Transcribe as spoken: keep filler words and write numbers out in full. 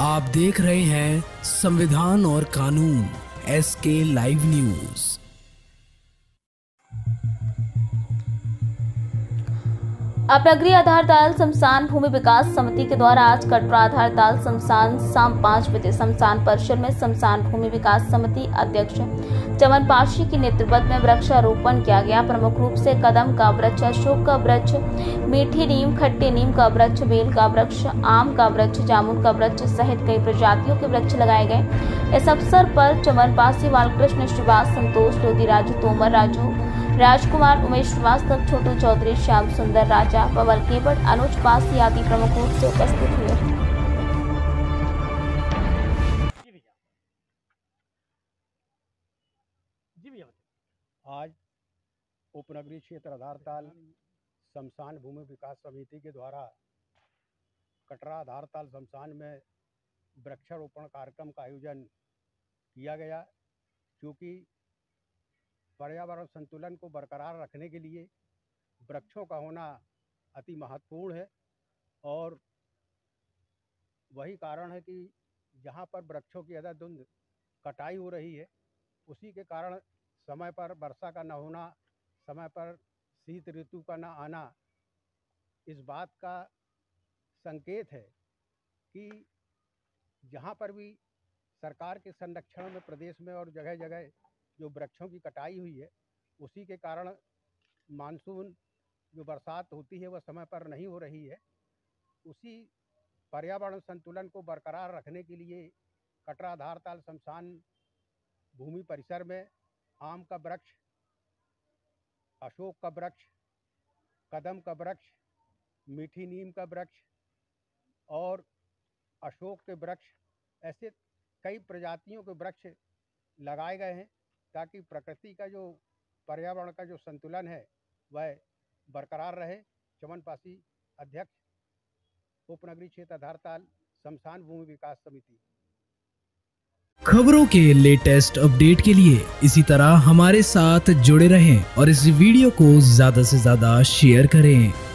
आप देख रहे हैं संविधान और कानून एस के लाइव न्यूज। अपनगरीय आधार ताल शमशान भूमि विकास समिति के द्वारा आज कटरा आधार ताल शमशान शाम पाँच बजे शमशान परिसर में शमशान भूमि विकास समिति अध्यक्ष चमन पाशी के नेतृत्व में वृक्षारोपण किया गया। प्रमुख रूप से कदम का वृक्ष, अशोक का वृक्ष, मीठी नीम, खट्टे नीम का वृक्ष, बेल का वृक्ष, आम का वृक्ष, जामुन का वृक्ष सहित कई प्रजातियों के वृक्ष लगाए गए। इस अवसर पर चमन पासी, बालकृष्ण श्रीवास, संतोष लोधी, राजू तोमर, राजू राजकुमार, उमेश श्रीवास्तव, छोटू चौधरी, श्याम सुंदर, राजा पवल केवट, अनुज पासी आदि प्रमुख रूप से उपस्थित हुए। आज उपनगरीय क्षेत्र आधारताल शमशान भूमि विकास समिति के द्वारा कटरा आधारताल शमशान में वृक्षारोपण कार्यक्रम का आयोजन किया गया, क्योंकि पर्यावरण संतुलन को बरकरार रखने के लिए वृक्षों का होना अति महत्वपूर्ण है। और वही कारण है कि जहाँ पर वृक्षों की अंधाधुंध कटाई हो रही है, उसी के कारण समय पर वर्षा का न होना, समय पर शीत ऋतु का न आना, इस बात का संकेत है कि जहाँ पर भी सरकार के संरक्षण में प्रदेश में और जगह जगह जो वृक्षों की कटाई हुई है, उसी के कारण मानसून जो बरसात होती है वह समय पर नहीं हो रही है। उसी पर्यावरण संतुलन को बरकरार रखने के लिए कटरा आधारताल शमशान भूमि परिसर में आम का वृक्ष, अशोक का वृक्ष, कदम का वृक्ष, मीठी नीम का वृक्ष और अशोक के वृक्ष, ऐसे कई प्रजातियों के वृक्ष लगाए गए हैं, ताकि प्रकृति का जो पर्यावरण का जो संतुलन है वह बरकरार रहे। चमन पासी, अध्यक्ष, उपनगरीय क्षेत्र आधारताल शमशान भूमि विकास समिति। खबरों के लेटेस्ट अपडेट के लिए इसी तरह हमारे साथ जुड़े रहें और इस वीडियो को ज्यादा से ज्यादा शेयर करें।